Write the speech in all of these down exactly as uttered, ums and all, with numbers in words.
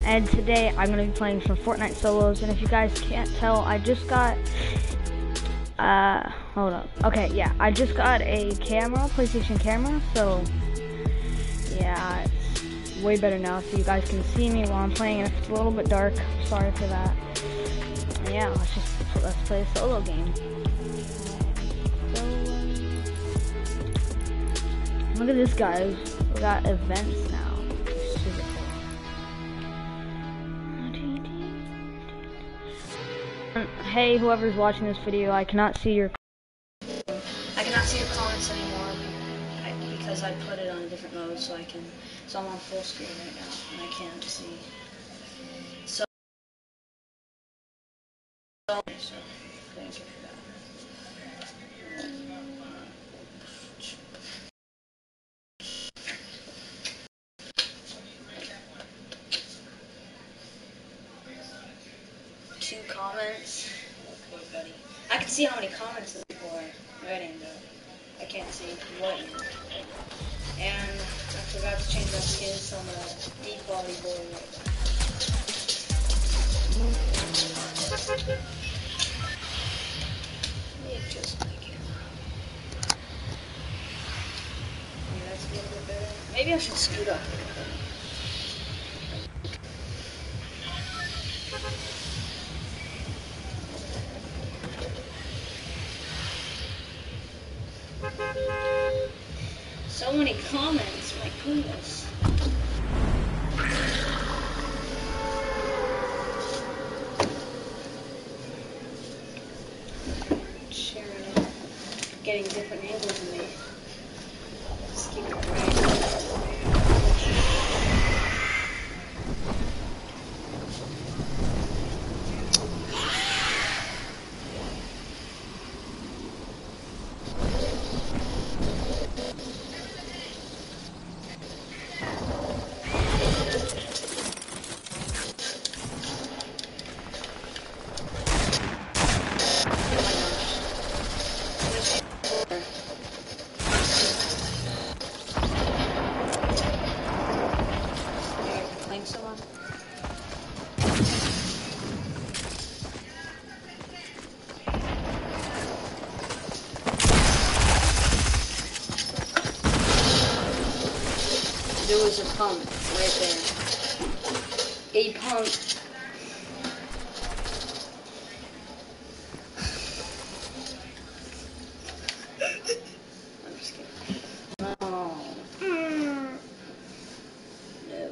and today I'm going to be playing some Fortnite solos, and if you guys can't tell, I just got, uh, hold up, okay, yeah, I just got a camera, PlayStation camera, so, yeah, it's way better now, so you guys can see me while I'm playing, and if it's a little bit dark, sorry for that. And yeah, let's just, let's play a solo game. Look at this, guys. We got events now. Super cool. Hey, whoever's watching this video, I cannot see your. I cannot see your comments anymore I, because I put it on a different mode, so I can. So I'm on full screen right now, and I can't see. So, so thank you for that. Two comments. Okay, buddy. I can see how many comments the people are writing, but I can't see what. And I forgot to change my skin, so I'm a deep volleyball right now. Maybe just my camera. Maybe that's a little bit better. Maybe I should scoot up a little bit. So many comments, my goodness. Sharing it, getting different angles of me. Just keep it right. Someone. There was a pump right there. A pump. I'm just kidding. No. Mm. No.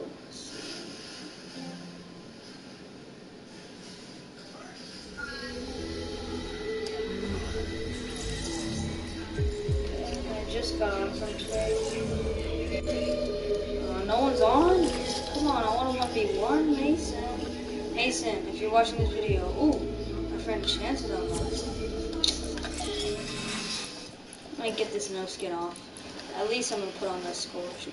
I just got on from Twitch. Uh, no one's on? Come on, I want to one v one, Mason. Mason, if you're watching this video, ooh, my friend Chance is online. I'm gonna get this no skin off. At least I'm gonna put on this scholarship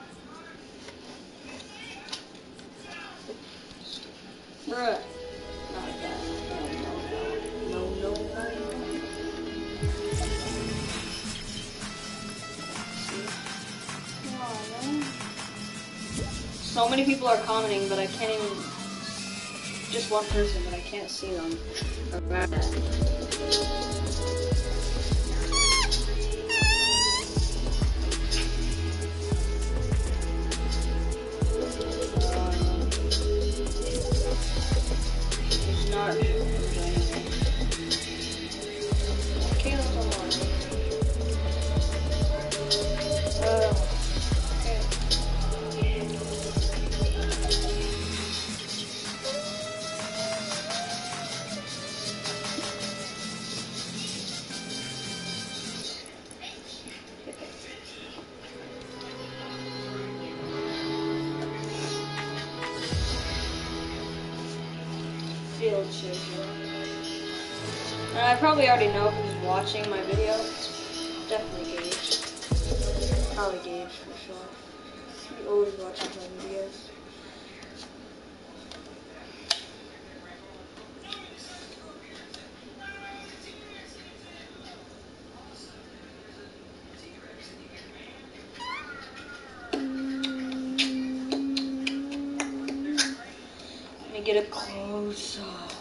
one. Bruh. Not that. No, no, no. No, no, no. So many people are commenting, but I can't even. Just one person, but I can't see them. It's not. Caleb's online. Uh. Field trip. And I probably already know who's watching my video. It's definitely Gage. Probably Gage for sure. He always watches my videos. me get a close up.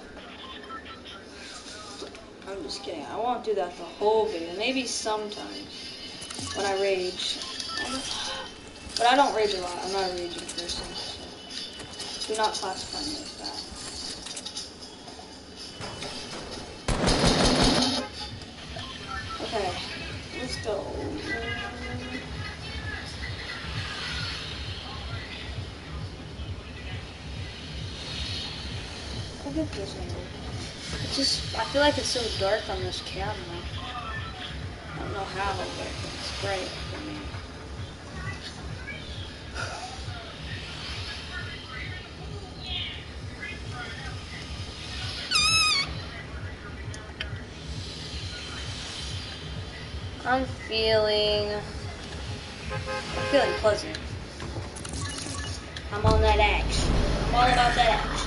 I'm just kidding. I won't do that the whole video. Maybe sometimes when I rage. But I don't rage a lot. I'm not a raging person. So do not classify me as that. Okay, let's go. Look at this angle. It's just, I feel like it's so dark on this camera. I don't know how, but it's bright for me. I'm feeling, I'm feeling pleasant. I'm on that action. I'm all about that action.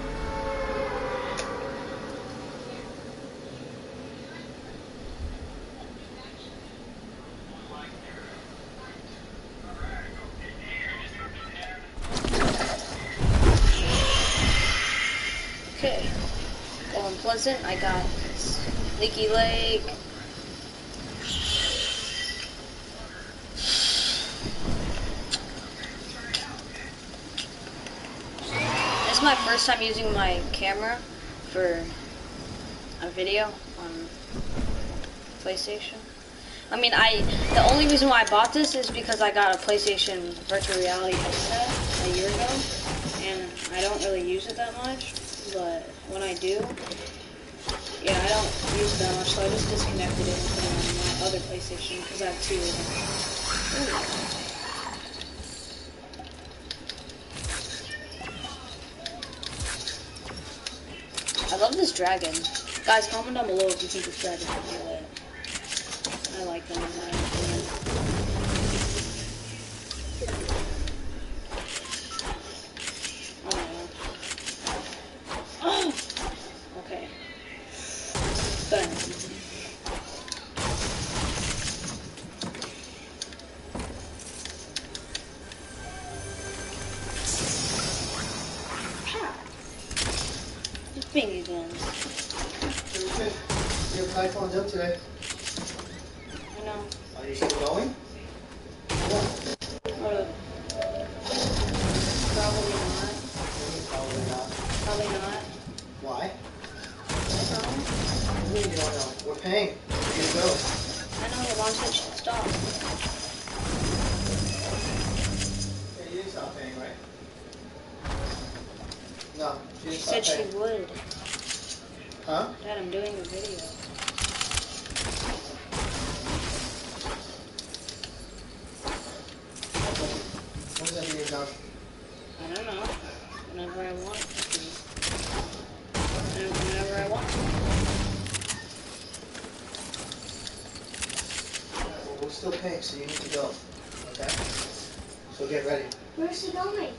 Okay, going pleasant. I got Leaky Lake. This is my first time using my camera for a video on PlayStation. I mean, I the only reason why I bought this is because I got a PlayStation virtual reality headset a year ago, and I don't really use it that much. But when I do, yeah, I don't use it that much, so I just disconnected it and put it on my other PlayStation because I have two of them. Ooh. I love this dragon. Guys, comment down below if you think this dragon is really lit. I like them in my opinion. Okay. Done. Just bingy guns. Your iPhone's up today. I know. Are you still going? Hold up. Probably not. Probably not. Probably not. Why? No. What do you mean you don't know? We're paying. We're gonna go. I know your mom said she'd stop. Hey, you didn't stop paying, right? No, she She didn't stop said paying. she would. Huh? Dad, I'm doing a video. When's that video done? I don't know. Whenever I want it to. Whenever I want it. Alright, well, we're still paying, so you need to go. Okay? So get ready. Where's she going?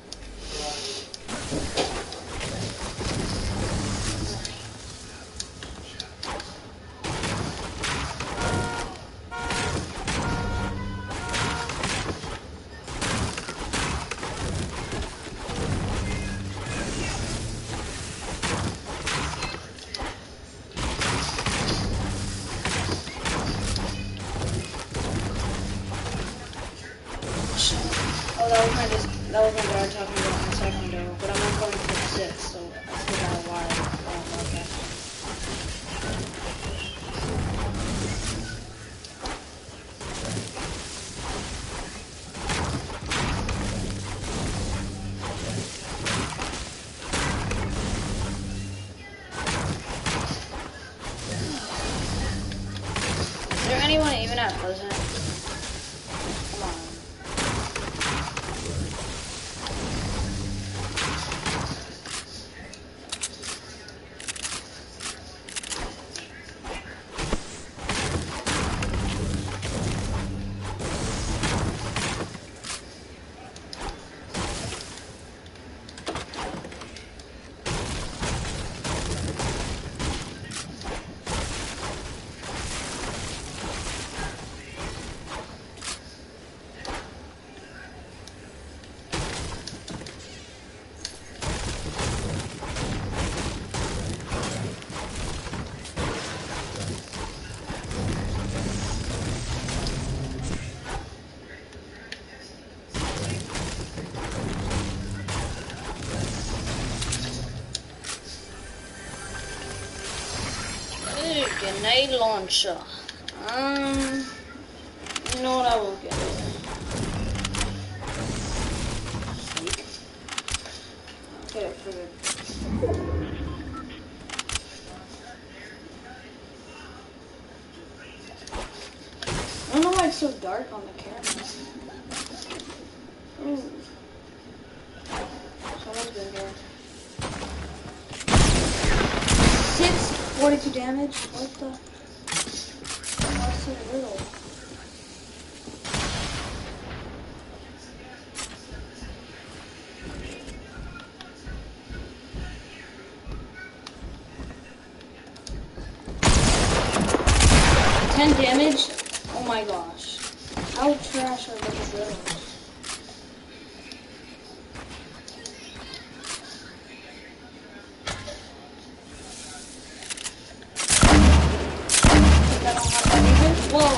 Oh, that was my just that was my dad talking about my second ago, but I'm not going for six, so I still got a while. Oh, okay. Is there anyone even at Pleasant? Come on. grenade launcher. Um, you know what I will get? I'll get it for the. I don't know why it's so dark on the camera. Ooh. Someone's been here. Six, forty-two damage. What the? Why so little? ten damage? Oh my gosh. How trash are those girls? I don't have that either? Whoa.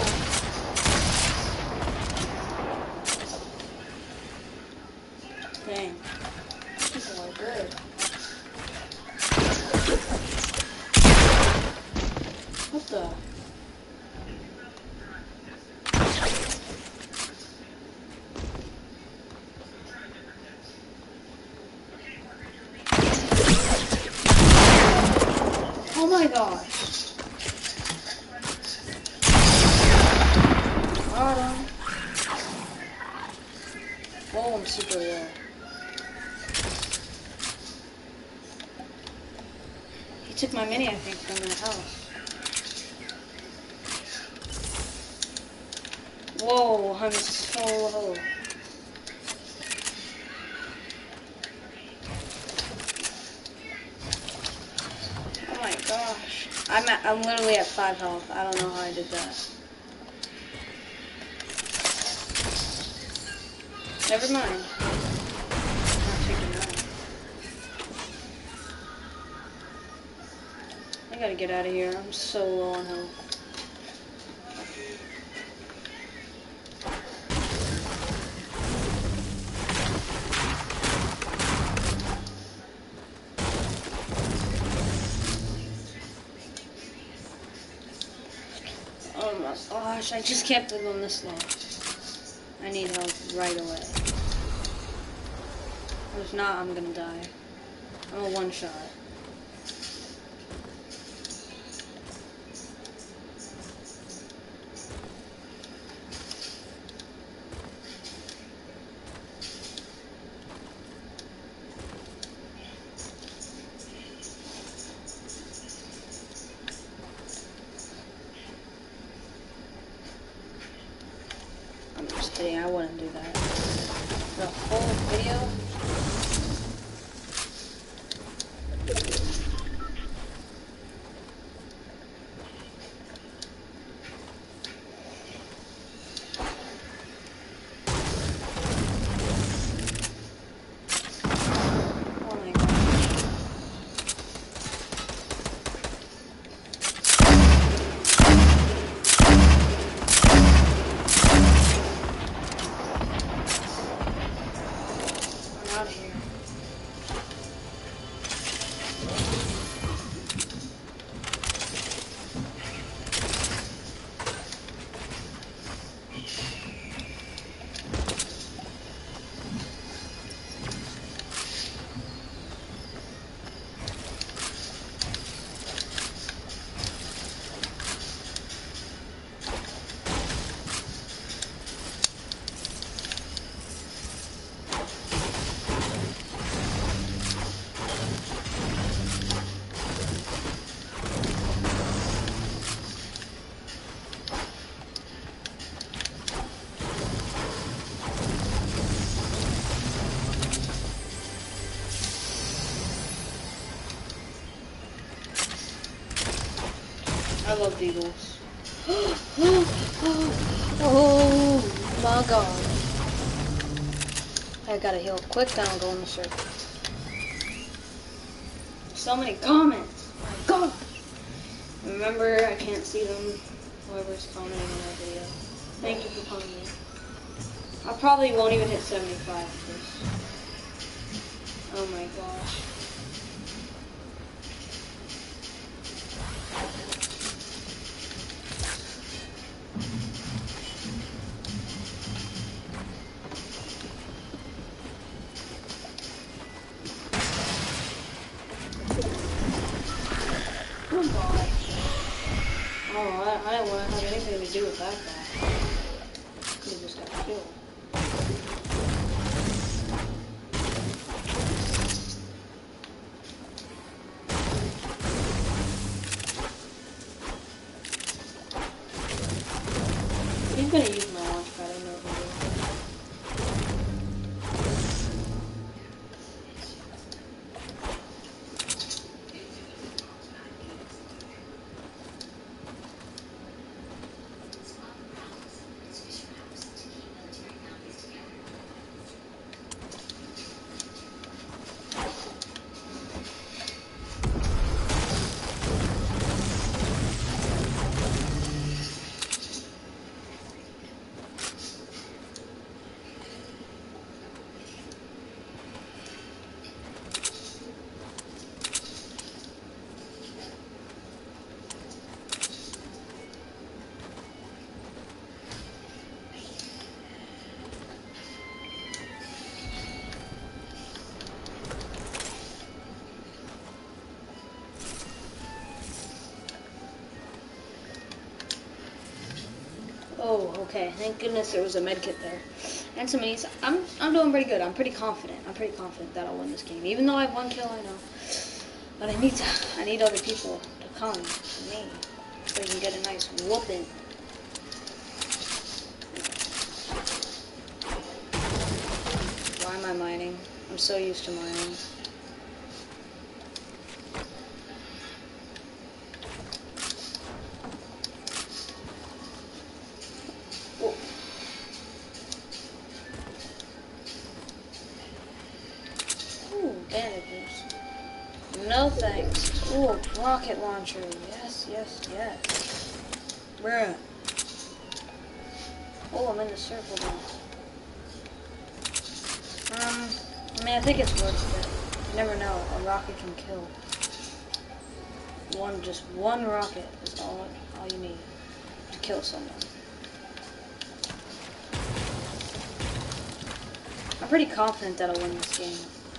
Dang. People are good. What the? Oh my gosh. Got him. Oh, I'm super low. He took my mini, I think, from the house. Whoa, I'm so low. Oh my gosh. I'm at, I'm literally at five health. I don't know how I did that. Never mind. I'm not taking that. I gotta get out of here. I'm so low on health. Oh my gosh, I just can't believe I'm this low. I need help right away. If not, I'm gonna die. I'm a one shot. I'm just kidding, I wouldn't do that. The whole video? Out of here. I love Deagles. Oh my god. I gotta heal quick, then I'll go in the circle. So many comments. My god. Remember, I can't see them. Whoever's commenting on that video. Thank you for commenting. I probably won't even hit seventy-five for this. Oh my gosh. sound bot. Oh, I, I didn't want to have anything to do with that guy. Could have just got killed. He's gonna use my launch pad, I know he will. Oh, okay. Thank goodness there was a medkit there. And some minis. I'm I'm doing pretty good. I'm pretty confident. I'm pretty confident that I'll win this game. Even though I have one kill, I know. But I need to, I need other people to come to me so we can get a nice whooping. Why am I mining? I'm so used to mining. Bandages. No thanks. Ooh, rocket launcher. Yes, yes, yes. Bruh. Oh, I'm in the circle now. Um, I mean, I think it's worth it. You never know. A rocket can kill. One, just one rocket is all, all you need to kill someone. I'm pretty confident that I'll win this game.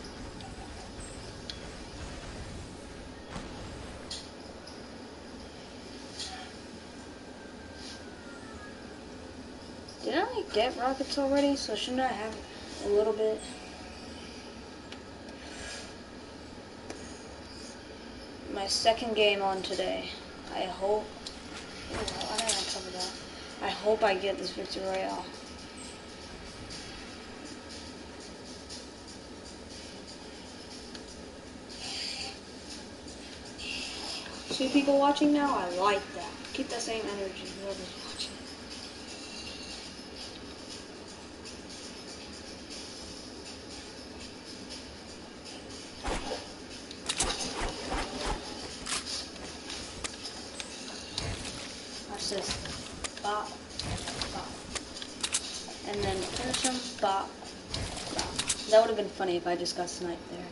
Did I like, get rockets already? So shouldn't I have a little bit? My second game on today. I hope. Ooh, why didn't I cover that? I hope I get this victory royale. Two people watching now? I like that. Keep that same energy, whoever's watching. Just bop, bop, and then finish him, bop, bop. That would have been funny if I just got sniped there.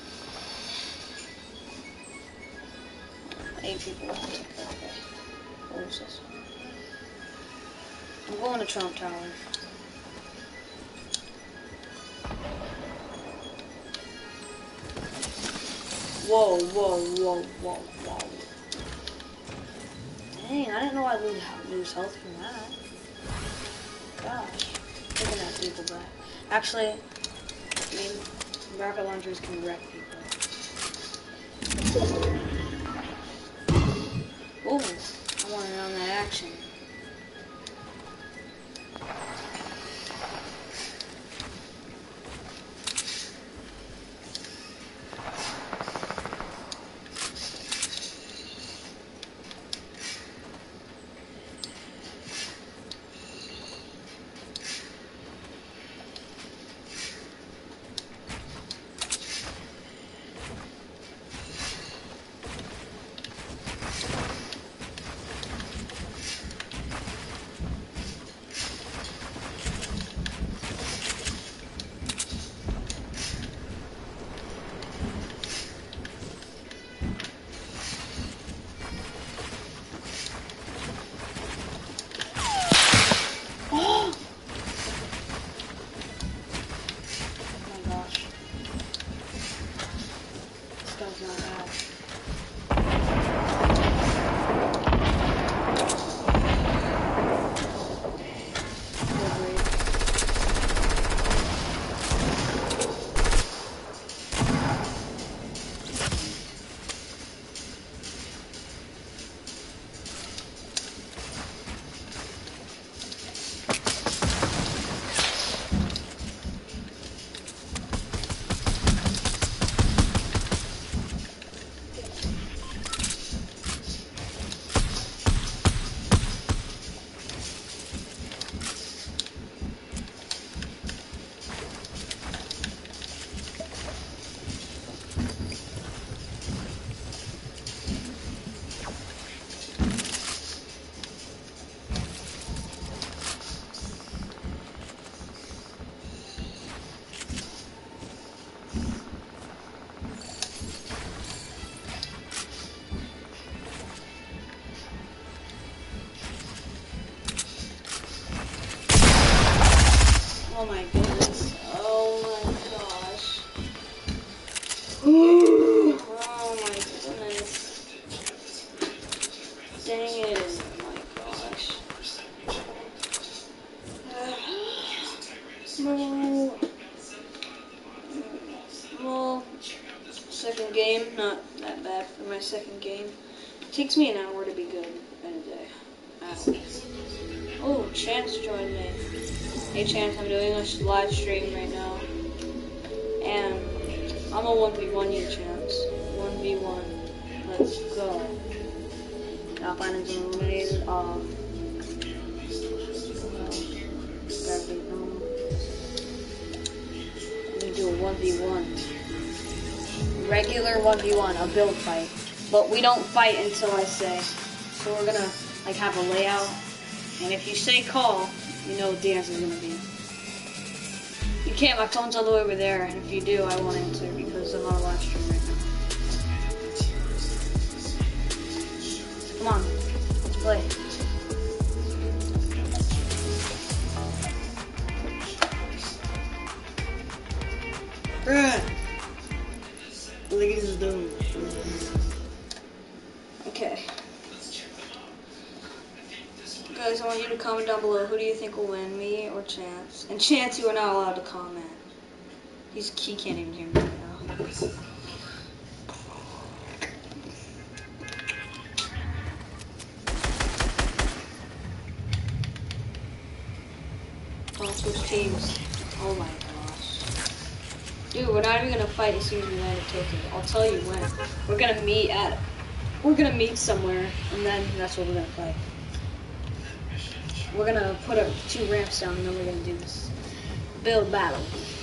Eight people left. Okay. What was this? I'm going to Trump Tower. Whoa, whoa, whoa, whoa, whoa. Dang, I didn't know I'd lose, lose health from that. Gosh. Taking that people back. Actually, I mean, rocket launchers can wreck people. Ooh, I want in on that action. Not bad. second game. Not that bad for my second game. It takes me an hour to be good in a day. Ow. Oh, Chance joined me. Hey Chance, I'm doing a live stream right now. And I'm a one v one you, Chance. one v one. Let's go. Top items eliminated. Uh, Let me do a one v one. Regular one v one, a build fight. But we don't fight until I say. So we're gonna like have a layout. And if you say call, you know what the answer is gonna be. You can't, my phone's all the way over there, and if you do, I won't answer because I'm on a live stream right now. Come on, let's play. Bruh. Look at this dude. Okay. Guys, I want you to comment down below. Who do you think will win, me or Chance? And Chance, you are not allowed to comment. He's he can't even hear me right now. Don't switch teams. Oh my gosh. Dude, we're not even gonna fight as soon as we land a ticket. I'll tell you when. We're gonna meet at we're gonna meet somewhere and then that's what we're gonna fight. We're gonna put up two ramps down and then we're gonna do this build battle.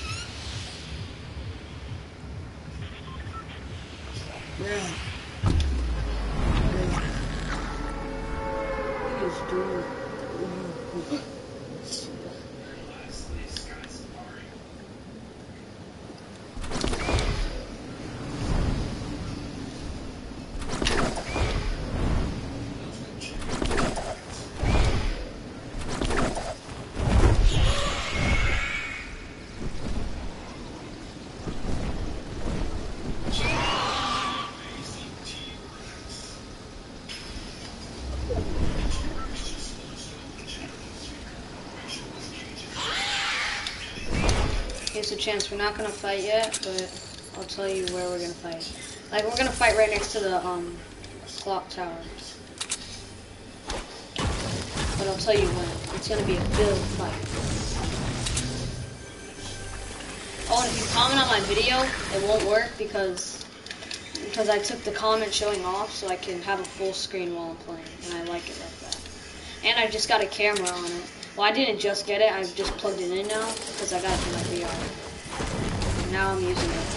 Yeah. He's doing Here's a chance. We're not gonna fight yet, but I'll tell you where we're gonna fight. Like we're gonna fight right next to the um clock tower. But I'll tell you when. It's gonna be a build fight. Oh, and if you comment on my video, it won't work because because I took the comment showing off, so I can have a full screen while I'm playing, and I like it like that. And I just got a camera on it. Well, I didn't just get it, I've just plugged it in now, because I got it for my V R. And now I'm using it.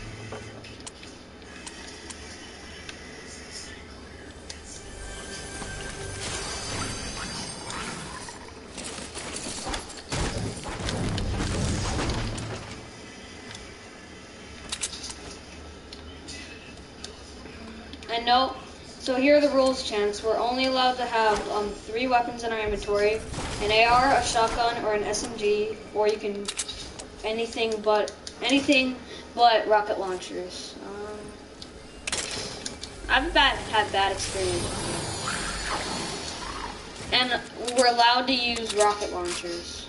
And no, so here are the rules, Chance. We're only allowed to have um, three weapons in our inventory. An A R, a shotgun, or an S M G, or you can anything but anything but rocket launchers. Um, I've bad, had bad experience. And we're allowed to use rocket launchers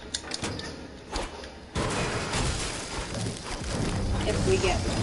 if we get one.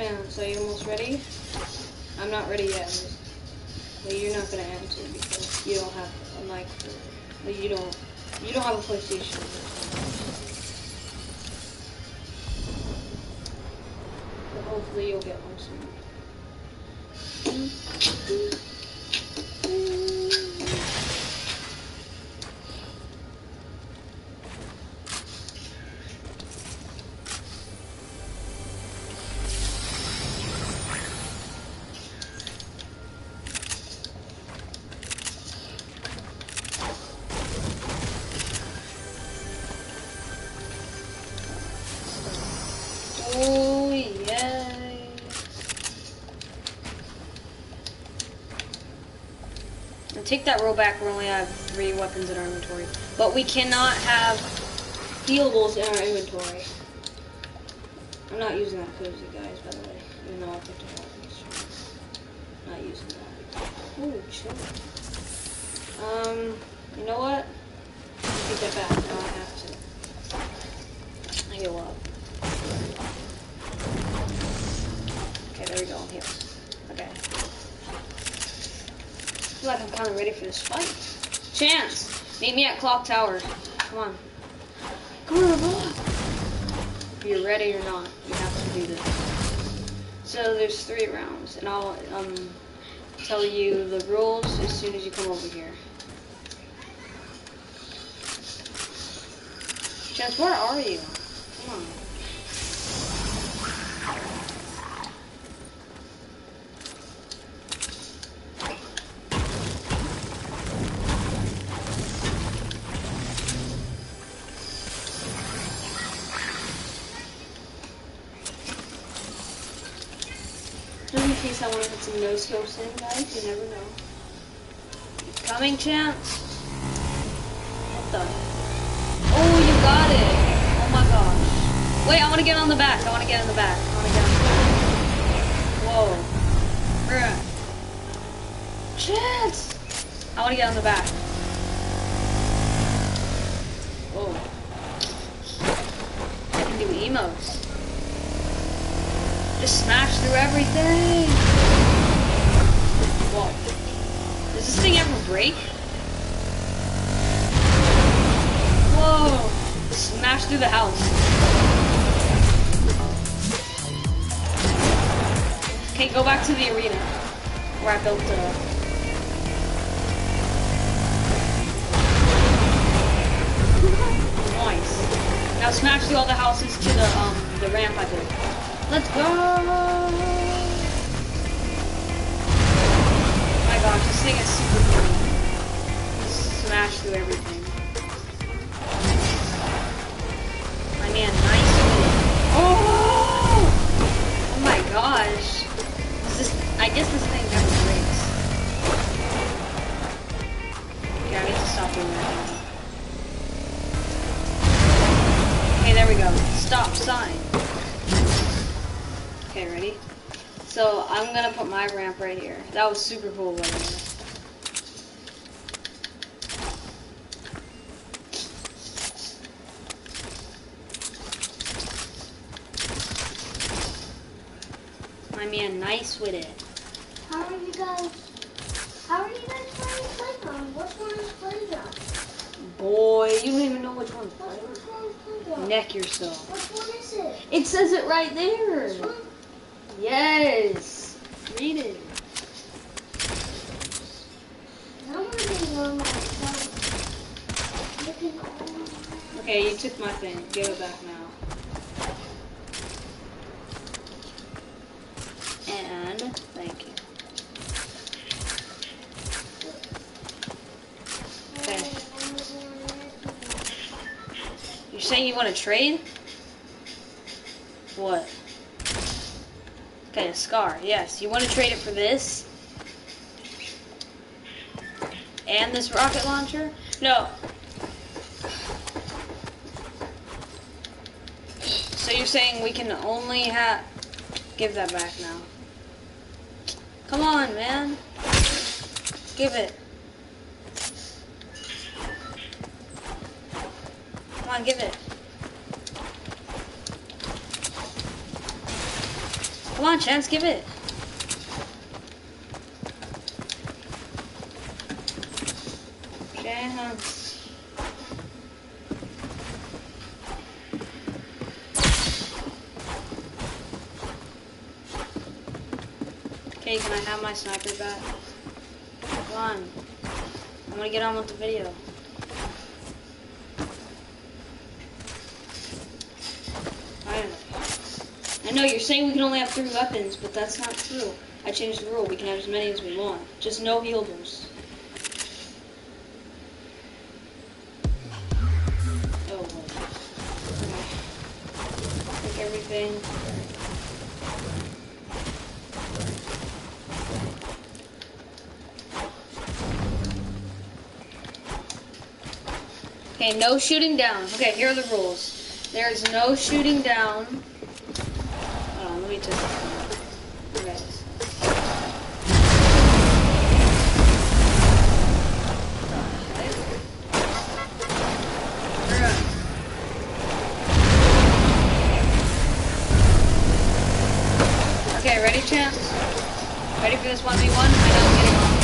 Chance, are you almost ready? I'm not ready yet. Well, you're not gonna answer because you don't have a mic. Well, you don't. You don't have a PlayStation. But hopefully you'll get one soon. Oh, yay. And take that roll back, we only have three weapons in our inventory. But we cannot have healables in our inventory. I'm not using that cozy, guys, by the way. Even though I picked it up. Not using that. Ooh, chill. Um, you know what? Take that back. Now I have to. I give up. Okay, there we go. Here. Okay. I feel like I'm kind of ready for this fight. Chance! Meet me at Clock Tower. Come on. Come on, bro. If you're ready or not, you have to do this. So there's three rounds, and I'll um tell you the rules as soon as you come over here. Chance, where are you? Come on. Just in case I want to put some no scopes in, guys, you never know. Coming, Chance. What the? Oh, you got it. Oh my gosh. Wait, I want to get on the back. I want to get in the back. I want to get on the back. Whoa. Bruh. Chance. I want to get on the back. Whoa. I can do emotes. Just smash through everything. Whoa. Does this thing ever break? Whoa. Smash through the house. Okay, go back to the arena where I built the. Nice. Now smash through all the houses to the um the ramp I built. Let's go! Oh my gosh, this thing is super cool. Smash through everything. My man, nice. Oh! Oh my gosh. Is this, I guess this thing never breaks. Okay, I need to stop doing that now. Okay, there we go. Stop sign. Okay, ready? So I'm gonna put my ramp right here. That was super cool, by the way. My man, nice with it. How are you guys? How are you guys playing Playground? Which one is Playground? Boy, you don't even know which one's Which Playground. one's Playground? Neck yourself. Which one is it? It says it right there. Which one? Yes. Read it. I want to be on myself. Looking all Okay, you took my thing. Give it back now. And thank you. Okay. You're saying you want to trade? What? Okay, a scar. Yes. You want to trade it for this? And this rocket launcher? No. So you're saying we can only have... Give that back now. Come on, man. Give it. Come on, give it. Come on, Chance, give it. Chance. Okay, can I have my sniper back? Come on. I'm gonna get on with the video. I know you're saying we can only have three weapons, but that's not true. I changed the rule. We can have as many as we want. Just no heal boost. Oh, okay. Take everything. Okay, no shooting down. Okay, here are the rules. There is no shooting down. Hold on, let me just. Okay. Okay, ready, Chance? Ready for this one v one? I know I'm getting on.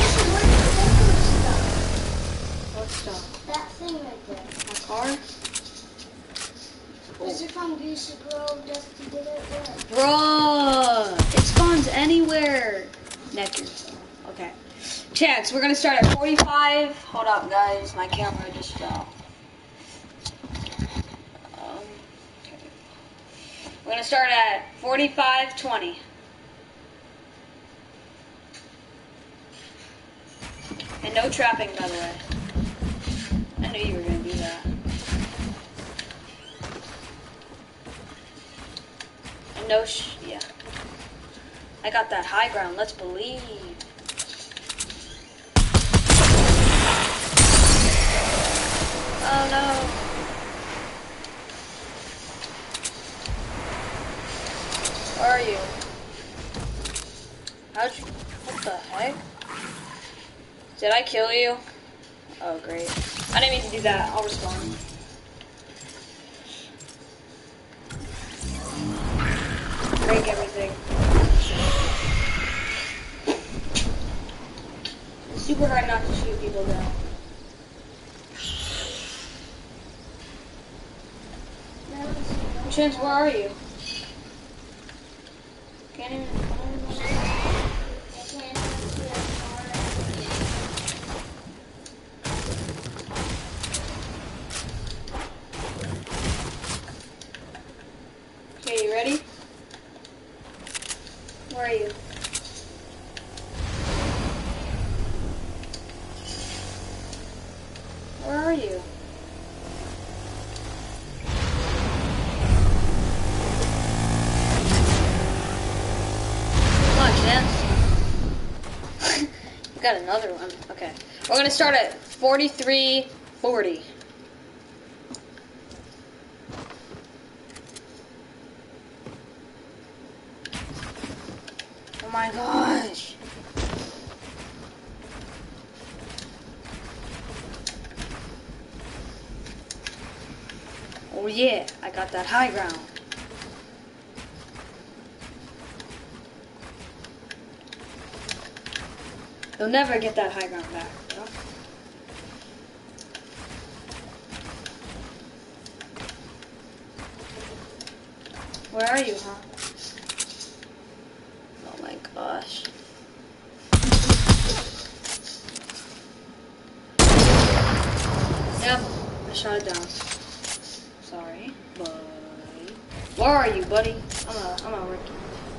What stuff? That thing right there. My car? Is it from Goosey Grove? Dusty did it there. Bruh, it spawns anywhere. Neck yourself. Okay. Chance, we're gonna start at forty-five. Hold up, guys. My camera just fell. Um, okay. We're gonna start at forty-five twenty. And no trapping, by the way. I knew you were gonna do that. And no sh yeah. I got that high ground, let's believe. Oh no. Where are you? How'd you, what the heck? Did I kill you? Oh great. I didn't mean to do that, I'll respond. Break everything. It's super hard not to shoot people down. Chance, where are you? Can't even. Okay, you ready? Where are you? Where are you? Come on, Chance. You got another one. Okay. We're gonna start at forty-three forty. Oh my gosh. Oh yeah, I got that high ground. You'll never get that high ground back, you know? Where are you, huh? Oh my gosh. Yep, I shot it down. Sorry, buddy. Where are you, buddy? I'm a, I'm a rookie.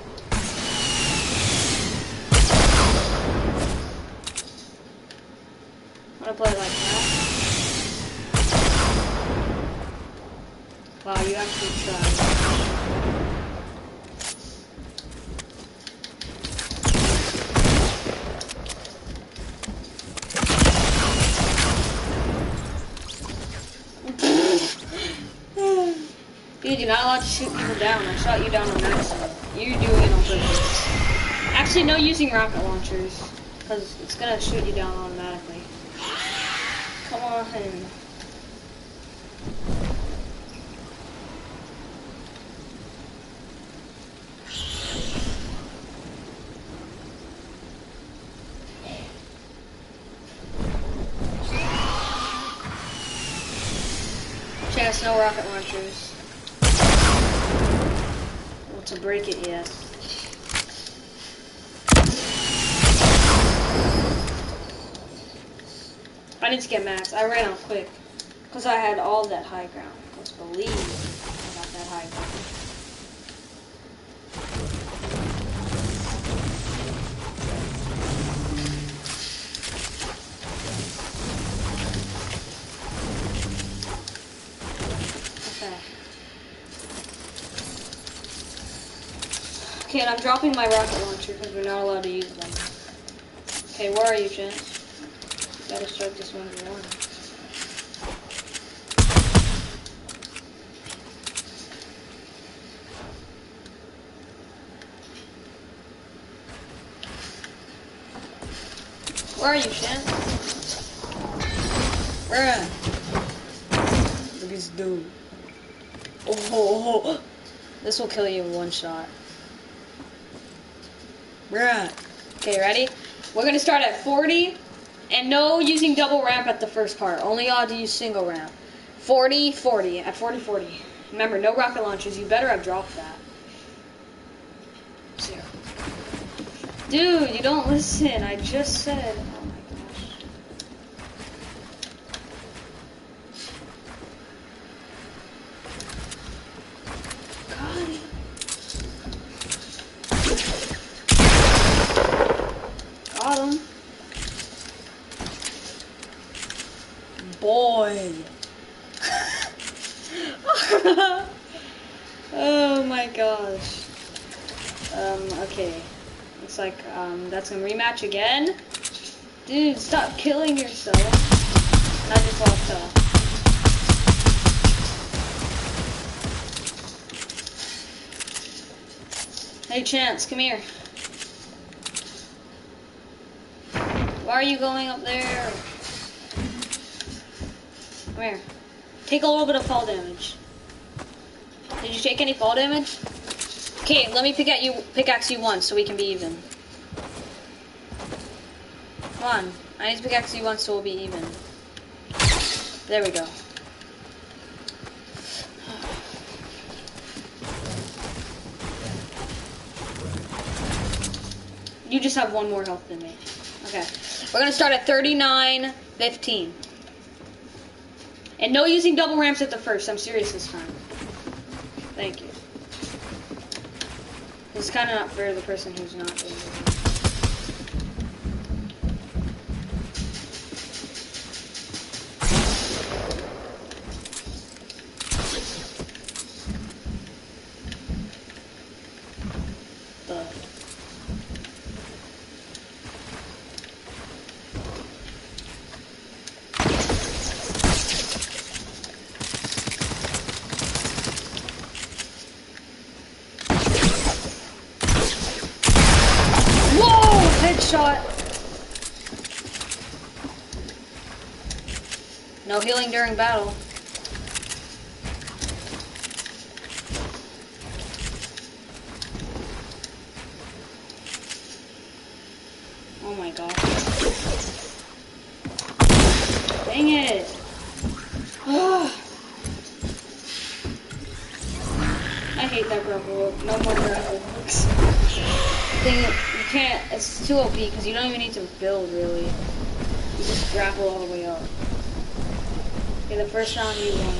Wanna play like that? Wow, you actually tried. Dude, you're not allowed to shoot people down. I shot you down on accident. You're doing it on purpose. Actually, no using rocket launchers, because it's gonna shoot you down automatically. Come on. Chance, no rocket launchers. Well, to break it, yes. I need to get max. I ran out quick. Because I had all that high ground. Let's believe I got that high ground. Okay, and I'm dropping my rocket launcher because we're not allowed to use them. Okay, where are you, Chance? You gotta start this one to one. Where are you, Chance? Where at? Look at this dude. Oh, oh, oh. This will kill you in one shot. Right. Okay, ready? We're gonna start at forty, and no using double ramp at the first part. Only allowed to use single ramp. forty, forty. At forty, forty. Remember, no rocket launchers. You better have dropped that. Zero. Dude, you don't listen. I just said. Oh my gosh. God. Got him. Boy. Oh my gosh. Um, okay. Looks like um, that's a rematch again. Dude, stop killing yourself. And I just lost off. Hey Chance, come here. Why are you going up there? Come here. Take a little bit of fall damage. Did you take any fall damage? Okay, let me pick at you, pickaxe you once so we can be even. Come on. I need to pickaxe you once so we'll be even. There we go. You just have one more health than me. Okay. We're going to start at thirty-nine fifteen. And no using double ramps at the first. I'm serious this time. Thank you. It's kind of not fair to the person who's not doing it. Headshot. No healing during battle. Oh my god. Dang it. I hate that grapple hook. No more grapple hooks. Thing, you can't, it's too O P because you don't even need to build really. You just grapple all the way up. Okay, the first round you won.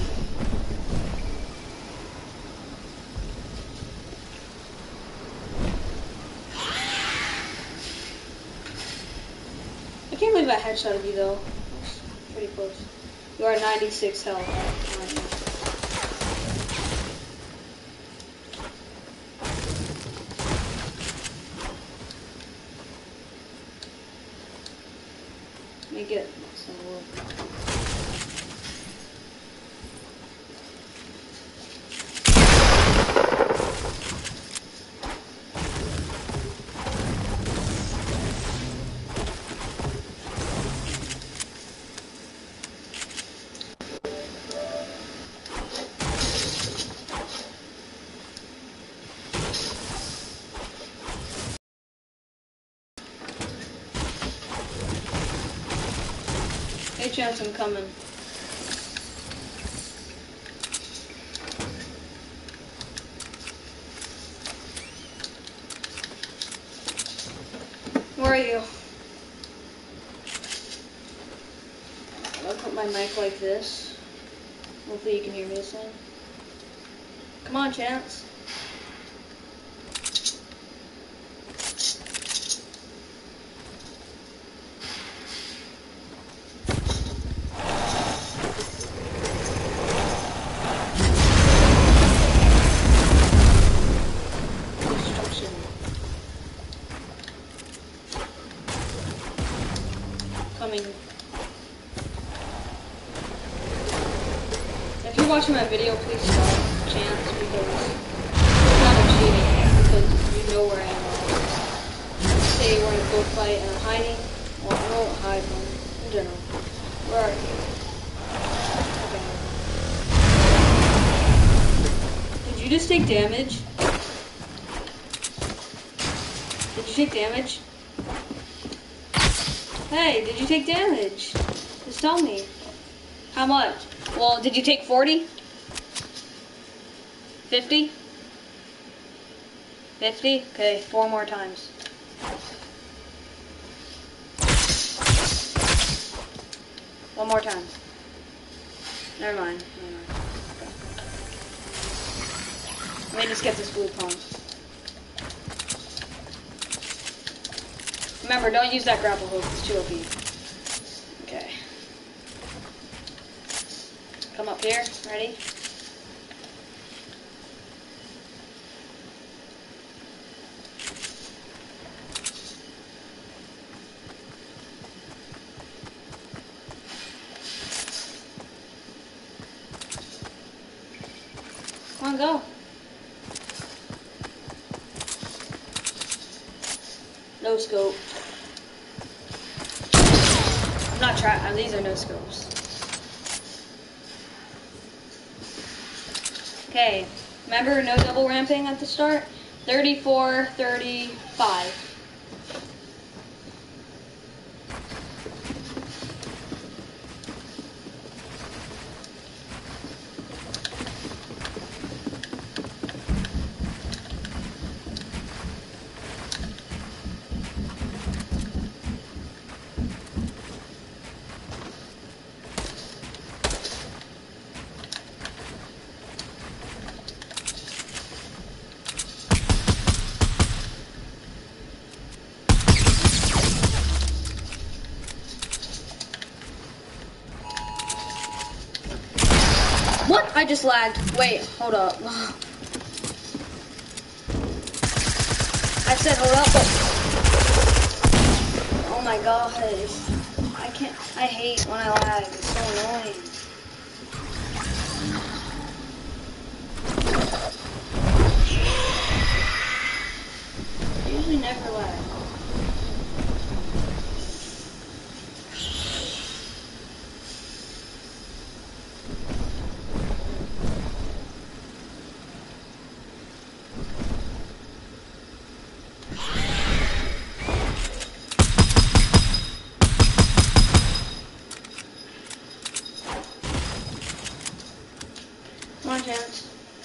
I can't believe I headshotted you though. That's pretty close. You are ninety-six health. Let me get some wood. Hey Chance, I'm coming. are you? I'll put my mic like this. Hopefully you can hear me this time. Come on, Chance. If you're watching my video, please stop, Chance, because it's not a cheating, because you know where I am. Say we're gonna go fight and I'm hiding. Well, I won't hide from in general. Where are you? Okay. Did you just take damage? Did you take damage? Hey, did you take damage? Just tell me. How much? Well, did you take forty? fifty? fifty? Okay, four more times. One more time. Never mind. Never mind. Okay. Let me just get this blue pump. Remember, don't use that grapple hook, it's too O P. Okay. Come up here, ready? Come on, go. No scope. I'm not trying. These are no scopes. Okay. Remember, no double ramping at the start. thirty-four, thirty-five. What? I just lagged. Wait, hold up. I said hold up, but... Oh my god. I can't... I hate when I lag. It's so annoying. I usually never lag. Come on, Chance.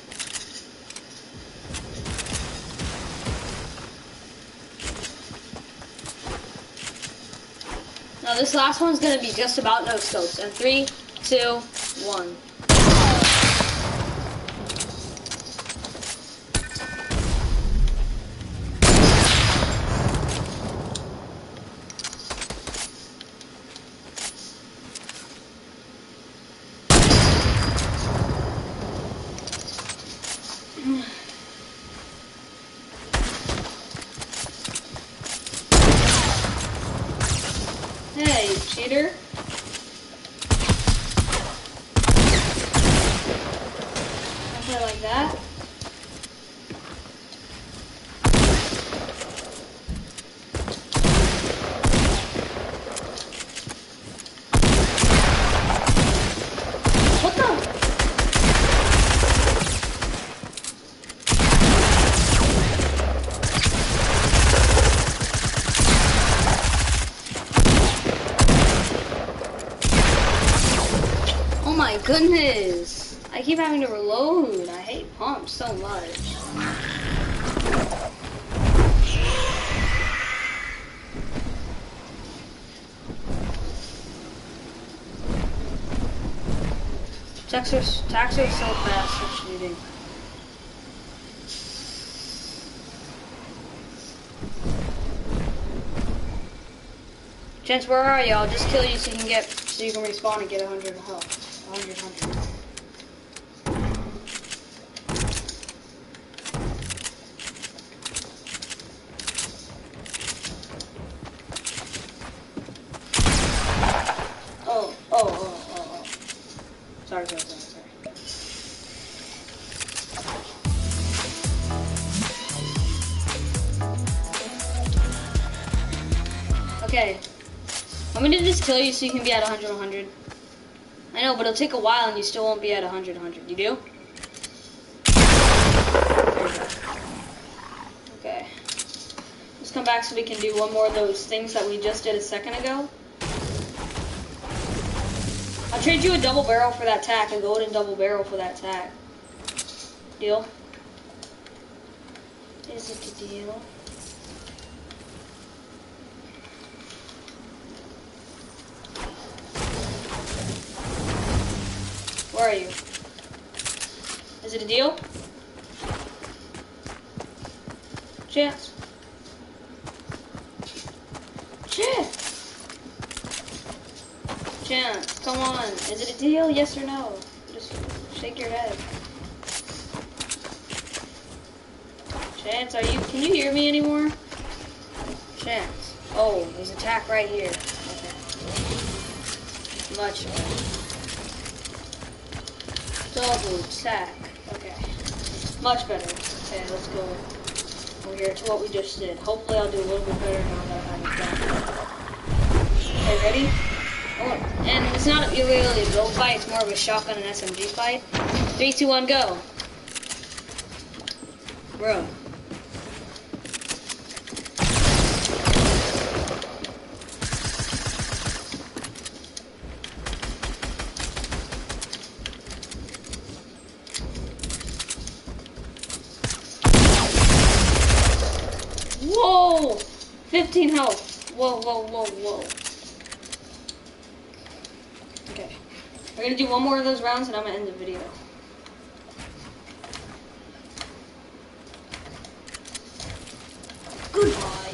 Now this last one's gonna be just about no scopes. And three, two, one. Hey, cheater. I play like that. What the? Oh my goodness! I keep having to reload. I hate pumps so much. Attacks are, attacks are so fast for shooting. Chance, where are you? I'll just kill you so you can get, so you can respawn and get a hundred health. A hundred, hundred. Oh, oh, oh, oh, oh. Sorry, sorry, sorry, sorry. Okay. I'm gonna just kill you so you can be at one hundred, one hundred. I know, but it'll take a while and you still won't be at one hundred, one hundred. You do? Okay. Let's come back so we can do one more of those things that we just did a second ago. I'll trade you a double barrel for that tack, a golden double barrel for that tack. Deal? Is it a deal? Where are you? Is it a deal? Chance. Chance. Chance, come on. Is it a deal? Yes or no? Just shake your head. Chance, are you, can you hear me anymore? Chance. Oh, there's a tack right here. Okay. Much better. Double tack. Okay. Much better. Okay, let's go over here to what we just did. Hopefully I'll do a little bit better now that I have it done. Okay, ready? Oh, and it's not really a go fight, it's more of a shotgun and S M G fight. Three, two, one, go. Bro. Whoa! fifteen health. Whoa, whoa, whoa, whoa. Okay. We're gonna do one more of those rounds and I'm gonna end the video. Goodbye.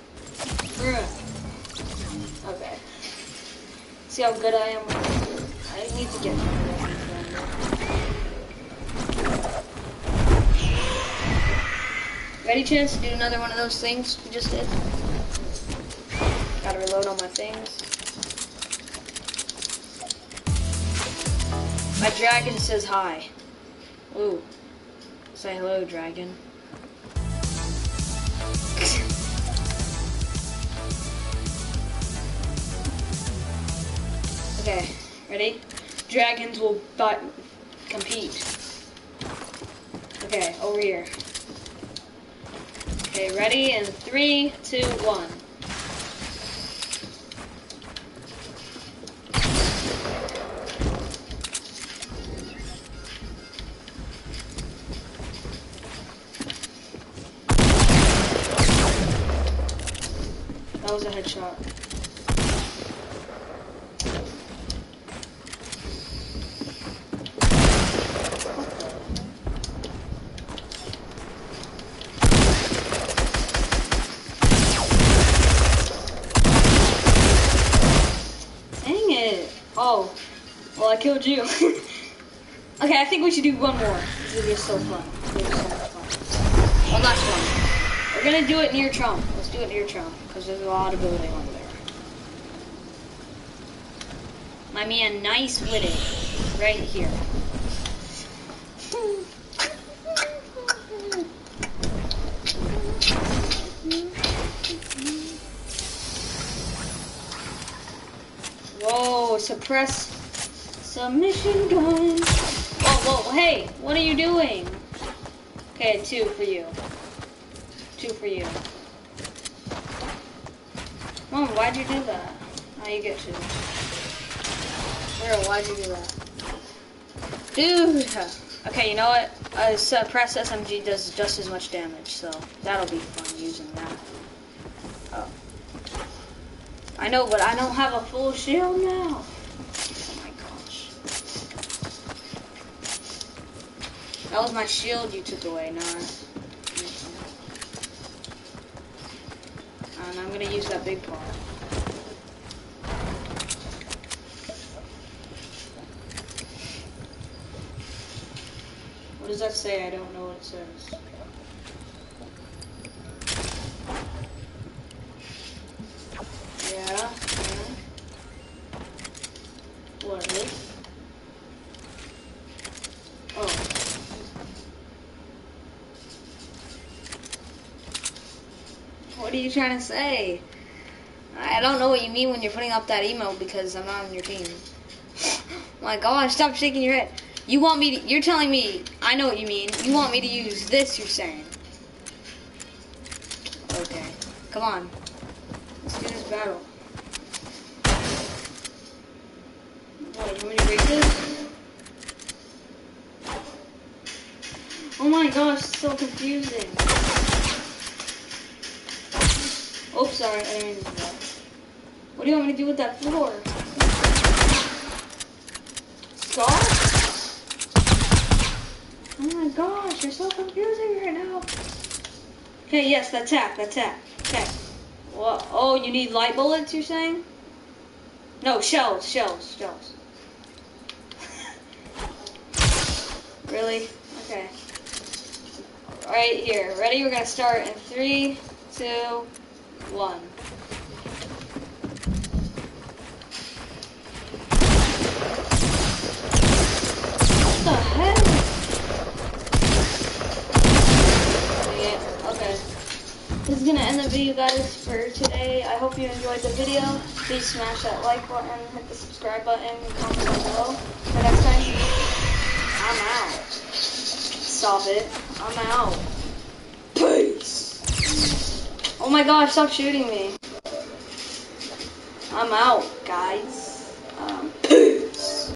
Okay. See how good I am? I need to get Ready, Chance, to do another one of those things we just did? Gotta reload all my things. My dragon says hi. Ooh. Say hello, dragon. Okay, ready? Dragons will but compete. Okay, over here. Okay, ready? In three, two, one. That was a headshot. Oh, well, I killed you. Okay, I think we should do one more. This is so fun. This is so much fun. One last one. We're gonna do it near Trump. Let's do it near Trump, because there's a lot of building over there. My man, nice with it. Right here. Whoa, suppress submission gun. Whoa, whoa, hey, what are you doing? Okay, two for you. Two for you. Mom, why'd you do that? Now you get two. Girl, why'd you do that? Dude! Okay, you know what? Uh, suppress S M G does just as much damage, so that'll be fun using that. Oh. I know, but I don't have a full shield now. Oh my gosh. That was my shield you took away, not. And I'm gonna use that big part. What does that say? I don't know what it says. Yeah, yeah. What is this? Oh. What are you trying to say? I don't know what you mean when you're putting up that emote because I'm not on your team. My gosh, stop shaking your head. You want me to, you're telling me, I know what you mean. You want me to use this, you're saying. Okay, come on. Let's do this battle. What, you want me to break this? Oh my gosh, it's so confusing. Oh, sorry, I didn't mean to do that. What do you want me to do with that floor? Scar? Oh my gosh, you're so confusing right now. Okay, yes, that's tap, that's tap. Okay. Well, oh, you need light bullets, you're saying? No, shells, shells, shells. Really? Okay. Right here. Ready? We're gonna start in three, two, one. What the heck? Yeah, okay. This is gonna end the video, guys, for today. I hope you enjoyed the video. Please smash that like button, hit the subscribe button, and comment down below. For next time, I'm out. Stop it. I'm out. Peace. Oh my gosh, stop shooting me. I'm out, guys. Um, peace.